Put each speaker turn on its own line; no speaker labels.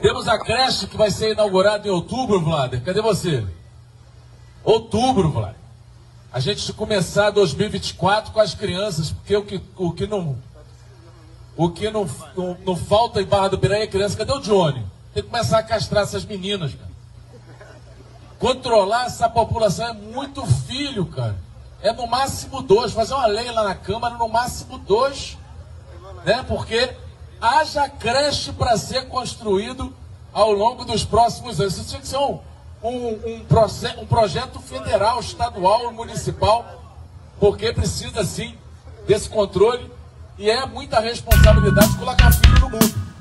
Temos a creche que vai ser inaugurada em outubro, Vlader. Cadê você? Outubro, Vlader. A gente começar 2024 com as crianças, porque o que não falta em Barra do Piraí é criança. Cadê o Johnny? Tem que começar a castrar essas meninas, cara. Controlar essa população é muito filho, cara. É no máximo 2. Fazer uma lei lá na Câmara, no máximo 2. Né? Porque haja creche para ser construído ao longo dos próximos anos. Isso tinha que ser um projeto federal, estadual, municipal, porque precisa, sim, desse controle. E é muita responsabilidade colocar filho no mundo.